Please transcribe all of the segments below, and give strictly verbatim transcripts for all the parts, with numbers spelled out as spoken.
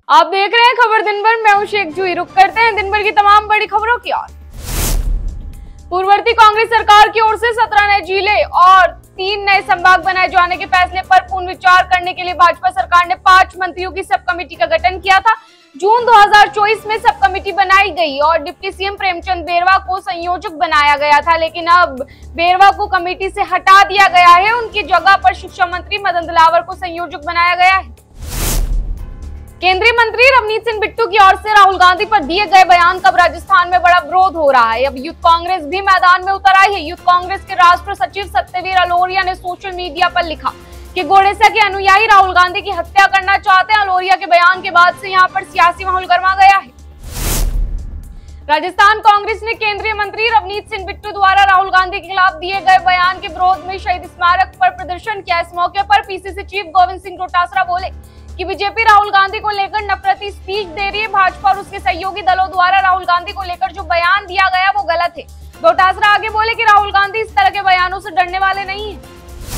आप देख रहे हैं खबर दिन भर। मैं हूं शेख जूही। रुक करते हैं दिन भर की तमाम बड़ी खबरों की ओर। पूर्ववर्ती कांग्रेस सरकार की ओर से सत्रह नए जिले और तीन नए संभाग बनाए जाने के फैसले पर पुनः विचार करने के लिए भाजपा सरकार ने पांच मंत्रियों की सब कमेटी का गठन किया था। जून दो हज़ार चौबीस में सब कमेटी बनाई गई और डिप्टी सीएम प्रेमचंद बेरवा को संयोजक बनाया गया था, लेकिन अब बेरवा को कमेटी से हटा दिया गया है। उनकी जगह पर शिक्षा मंत्री मदन दिलावर को संयोजक बनाया गया है। केंद्रीय मंत्री रवनीत सिंह बिट्टू की ओर से राहुल गांधी पर दिए गए बयान का राजस्थान में बड़ा विरोध हो रहा है। अब यूथ कांग्रेस भी मैदान में उतर आई है। यूथ कांग्रेस के राष्ट्रीय सचिव सत्यवीर अलोरिया ने सोशल मीडिया पर लिखा कि गोडेसा के अनुयायी राहुल गांधी की हत्या करना चाहते हैं। अलोरिया के बयान के बाद से यहां पर सियासी माहौल गर्मा गया है। राजस्थान कांग्रेस ने केंद्रीय मंत्री रवनीत सिंह बिट्टू द्वारा राहुल गांधी के खिलाफ दिए गए बयान के विरोध में शहीद स्मारक पर प्रदर्शन किया। इस मौके पर पीसीसी चीफ गोविंद सिंह डोटासरा बोले कि बीजेपी राहुल गांधी को लेकर नफरती स्पीच दे रही है। भाजपा और उसके सहयोगी दलों द्वारा राहुल गांधी को लेकर जो बयान दिया गया वो गलत है। डोटासरा आगे बोले कि राहुल गांधी इस तरह के बयानों से डरने वाले नहीं हैं।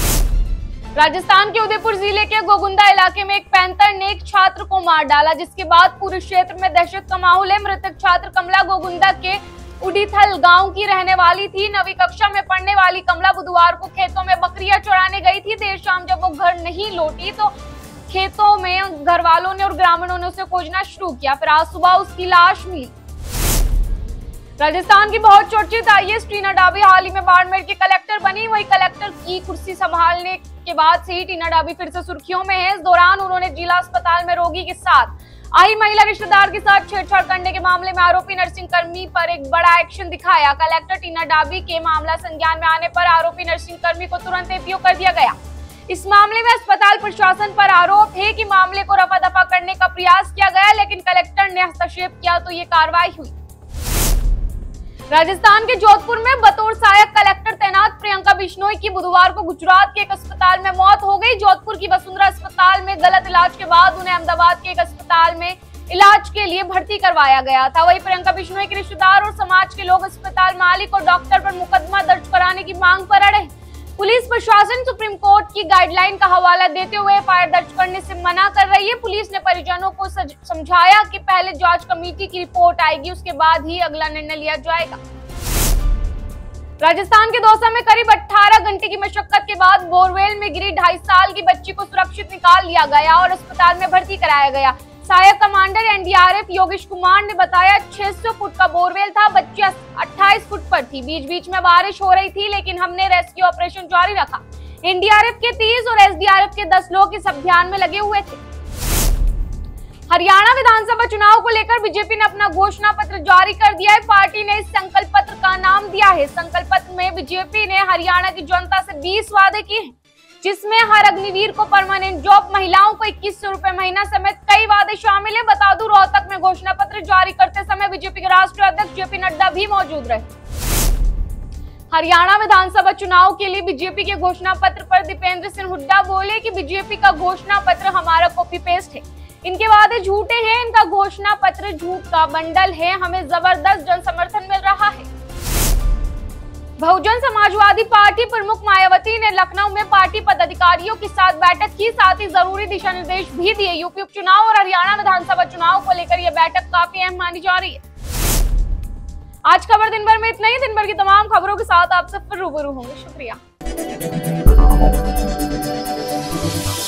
राजस्थान के उदयपुर जिले के गोगुंदा इलाके में एक पैंतर ने एक छात्र को मार डाला, जिसके बाद पूरे क्षेत्र में दहशत का माहौल है। मृतक छात्र कमला गोगुंदा के उड़ीथल गांव की रहने वाली थी। नवीं कक्षा में पढ़ने वाली कमला बुधवार को खेतों में बकरियां चराने गई थी। देर शाम जब वो घर नहीं लौटी तो खेतों में घर वालों ने और ग्रामीणों ने उसे खोजना शुरू किया। फिर आज सुबह उसकी लाश मिली। राजस्थान की बहुत चर्चित आईएएस टीना डाबी हाल ही में बाड़मेर की कलेक्टर बनी। वही कलेक्टर की कुर्सी संभालने के बाद से ही टीना डाबी फिर से सुर्खियों में है। इस दौरान उन्होंने जिला अस्पताल में रोगी के साथ आई महिला रिश्तेदार के साथ छेड़छाड़ करने के मामले में आरोपी नर्सिंग कर्मी पर एक बड़ा एक्शन दिखाया। कलेक्टर टीना डाबी के मामला संज्ञान में आने पर आरोपी नर्सिंग कर्मी को तुरंत एपीओ कर दिया गया। इस मामले में अस्पताल प्रशासन पर आरोप है कि मामले को रफा दफा करने का प्रयास किया गया, लेकिन कलेक्टर ने हस्तक्षेप किया तो ये कार्रवाई हुई। राजस्थान के जोधपुर में बतौर सहायक कलेक्टर तैनात प्रियंका बिश्नोई की बुधवार को गुजरात के एक अस्पताल में मौत हो गई। जोधपुर की वसुंधरा अस्पताल में गलत इलाज के बाद उन्हें अहमदाबाद के एक अस्पताल में इलाज के लिए भर्ती करवाया गया था। वहीं प्रियंका बिश्नोई के रिश्तेदार और समाज के लोग अस्पताल मालिक और डॉक्टर पर मुकदमा दर्ज कराने की मांग पर अड़े। पुलिस प्रशासन सुप्रीम कोर्ट की गाइडलाइन का हवाला देते हुए एफआईआर दर्ज करने से मना कर रही है। पुलिस ने परिजनों को समझाया कि पहले जांच कमेटी की रिपोर्ट आएगी, उसके बाद ही अगला निर्णय लिया जाएगा। राजस्थान के दौसा में करीब अठारह घंटे की मशक्कत के बाद बोरवेल में गिरी ढाई साल की बच्ची को सुरक्षित निकाल लिया गया और अस्पताल में भर्ती कराया गया। सहायक कमांडर एनडीआरएफ योगेश कुमार ने बताया छह सौ फुट का बोरवेल था। बच्ची अट्ठाईस फुट पर थी। बीच बीच में बारिश हो रही थी, लेकिन हमने रेस्क्यू ऑपरेशन जारी रखा। एनडीआरएफ के तीस और एसडीआरएफ के दस लोग इस अभियान में लगे हुए थे। हरियाणा विधानसभा चुनाव को लेकर बीजेपी ने अपना घोषणा पत्र जारी कर दिया है। पार्टी ने इस संकल्प पत्र का नाम दिया है। संकल्प पत्र में बीजेपी ने हरियाणा की जनता से बीस वादे किए हैं, जिसमें हर अग्निवीर को परमानेंट जॉब, महिलाओं को इक्कीस सौ रुपए महीना समेत कई वादे शामिल है। बता दूं, रोहतक में घोषणा पत्र जारी करते समय बीजेपी के राष्ट्रीय अध्यक्ष जेपी नड्डा भी मौजूद रहे। हरियाणा विधानसभा चुनाव के लिए बीजेपी के घोषणा पत्र पर दीपेंद्र सिंह हुड्डा बोले कि बीजेपी का घोषणा पत्र हमारा कॉपी पेस्ट है। इनके वादे झूठे हैं। इनका घोषणा पत्र झूठ का बंडल है। हमें जबरदस्त जन समर्थन मिल रहा है। बहुजन समाजवादी पार्टी प्रमुख मायावती ने लखनऊ में पार्टी पदाधिकारियों के साथ बैठक की, साथ ही जरूरी दिशा निर्देश भी दिए। यूपी उपचुनाव और हरियाणा विधानसभा चुनाव को लेकर यह बैठक काफी अहम मानी जा रही है। आज खबर दिन भर में इतना ही। दिन भर की तमाम खबरों के साथ आपसे फिर रूबरू होंगे। शुक्रिया।